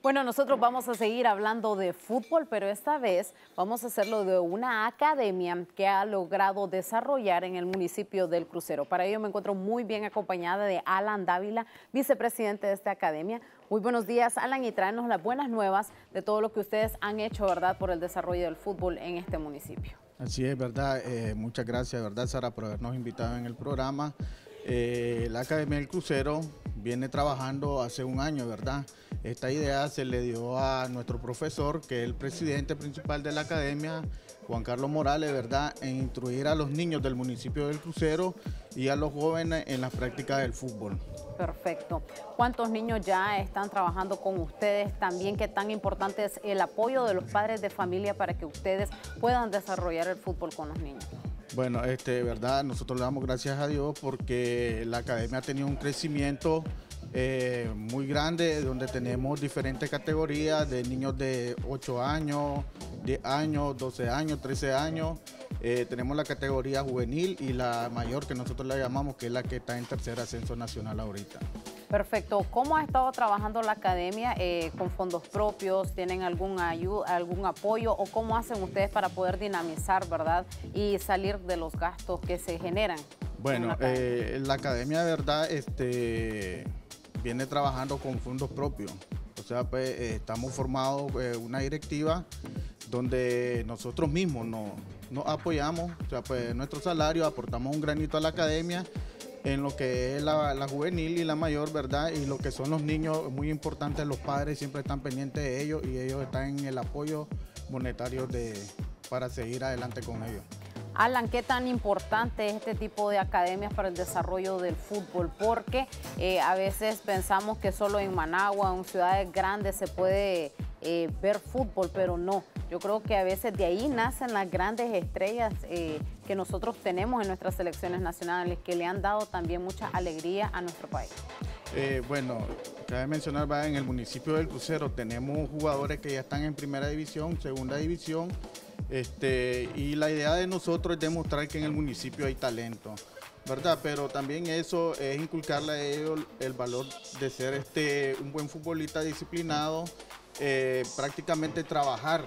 Bueno, nosotros vamos a seguir hablando de fútbol, pero esta vez vamos a hacerlo de una academia que ha logrado desarrollar en el municipio del Crucero. Para ello me encuentro muy bien acompañada de Alan Dávila, vicepresidente de esta academia. Muy buenos días, Alan, y tráenos las buenas nuevas de todo lo que ustedes han hecho, ¿verdad?, por el desarrollo del fútbol en este municipio. Así es, ¿verdad? Muchas gracias, ¿verdad, Sara, por habernos invitado en el programa. La Academia del Crucero viene trabajando hace un año, ¿verdad? Esta idea se le dio a nuestro profesor, que es el presidente principal de la Academia, Juan Carlos Morales, ¿verdad?, en instruir a los niños del municipio del Crucero y a los jóvenes en las prácticas del fútbol. Perfecto. ¿Cuántos niños ya están trabajando con ustedes? También, ¿qué tan importante es el apoyo de los padres de familia para que ustedes puedan desarrollar el fútbol con los niños? Bueno, verdad, nosotros le damos gracias a Dios porque la academia ha tenido un crecimiento muy grande, donde tenemos diferentes categorías de niños de 8 años, 10 años, 12 años, 13 años. Tenemos la categoría juvenil y la mayor, que nosotros la llamamos, que es la que está en tercer ascenso nacional ahorita. Perfecto. ¿Cómo ha estado trabajando la academia con fondos propios? ¿Tienen algún apoyo? ¿O cómo hacen ustedes para poder dinamizar, verdad, y salir de los gastos que se generan? Bueno, la academia, de verdad, viene trabajando con fondos propios. O sea, pues estamos formados una directiva donde nosotros mismos nos apoyamos. O sea, pues nuestro salario aportamos un granito a la academia en lo que es la juvenil y la mayor, ¿verdad? Y lo que son los niños, muy importante, los padres siempre están pendientes de ellos y ellos están en el apoyo monetario para seguir adelante con ellos. Alan, ¿qué tan importante es este tipo de academias para el desarrollo del fútbol? Porque a veces pensamos que solo en Managua, en ciudades grandes, se puede ver fútbol, pero no. Yo creo que a veces de ahí nacen las grandes estrellas que nosotros tenemos en nuestras selecciones nacionales, que le han dado también mucha alegría a nuestro país. Bueno, cabe mencionar, en el municipio del Crucero tenemos jugadores que ya están en primera división, segunda división, y la idea de nosotros es demostrar que en el municipio hay talento, ¿verdad? Pero también eso es inculcarle a ellos el valor de ser un buen futbolista disciplinado, prácticamente trabajar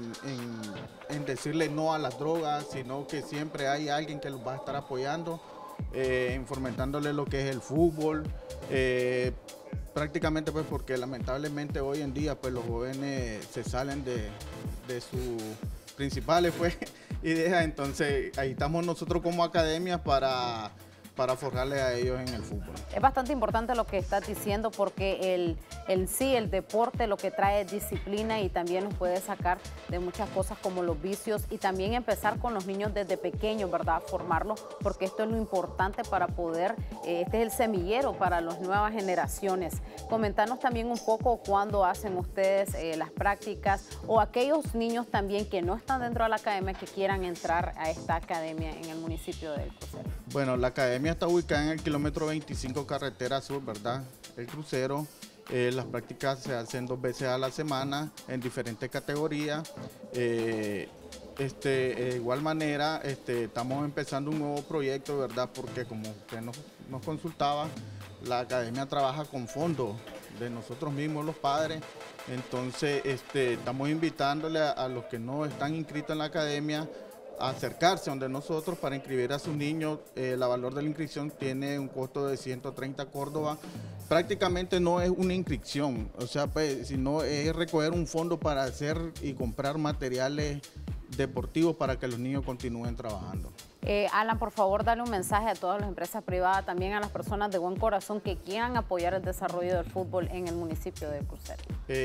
en decirle no a las drogas, sino que siempre hay alguien que los va a estar apoyando, fomentándole lo que es el fútbol, prácticamente pues porque lamentablemente hoy en día pues los jóvenes se salen de sus principales pues ideas, entonces ahí estamos nosotros como academia para forjarles a ellos en el fútbol. Es bastante importante lo que estás diciendo porque el deporte lo que trae es disciplina y también nos puede sacar de muchas cosas como los vicios y también empezar con los niños desde pequeños, ¿verdad? Formarlos, porque esto es lo importante para poder, este es el semillero para las nuevas generaciones. Comentanos también un poco cuándo hacen ustedes las prácticas o aquellos niños también que no están dentro de la academia que quieran entrar a esta academia en el municipio del Crucero. Bueno, la academia está ubicada en el kilómetro 25 carretera sur, ¿verdad? El Crucero. Las prácticas se hacen 2 veces a la semana en diferentes categorías. De igual manera, estamos empezando un nuevo proyecto, ¿verdad? Porque como usted nos consultaba, la academia trabaja con fondos de nosotros mismos, los padres. Entonces, estamos invitándole a los que no están inscritos en la academia a acercarse donde nosotros para inscribir a sus niños. El valor de la inscripción tiene un costo de 130 córdobas. Prácticamente no es una inscripción, o sea, pues, sino es recoger un fondo para hacer y comprar materiales deportivos para que los niños continúen trabajando. Alan, por favor, dale un mensaje a todas las empresas privadas, también a las personas de buen corazón que quieran apoyar el desarrollo del fútbol en el municipio de Crucero.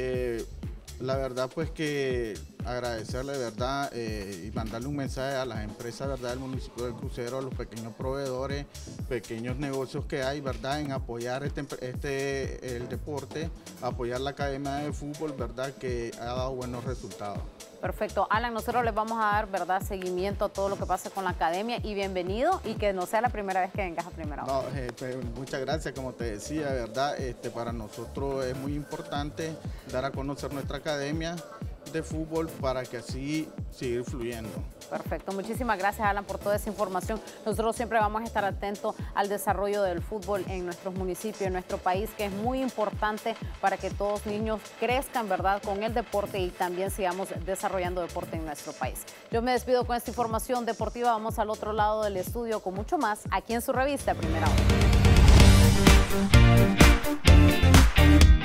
La verdad, pues que agradecerle, ¿verdad? Y mandarle un mensaje a las empresas, ¿verdad?, del municipio del Crucero, a los pequeños proveedores, pequeños negocios que hay, ¿verdad?, en apoyar el deporte, apoyar la academia de fútbol, ¿verdad?, que ha dado buenos resultados. Perfecto. Alan, nosotros les vamos a dar, ¿verdad?, seguimiento a todo lo que pase con la academia y bienvenido y que no sea la primera vez que vengas a Primera Hora. No, pues, muchas gracias, como te decía, ¿verdad? Para nosotros es muy importante dar a conocer nuestra academia de fútbol para que así seguir fluyendo. Perfecto, muchísimas gracias, Alan, por toda esa información. Nosotros siempre vamos a estar atentos al desarrollo del fútbol en nuestros municipios, en nuestro país, que es muy importante para que todos los niños crezcan, ¿verdad?, con el deporte y también sigamos desarrollando deporte en nuestro país. Yo me despido con esta información deportiva. Vamos al otro lado del estudio con mucho más aquí en su revista Primera Hora.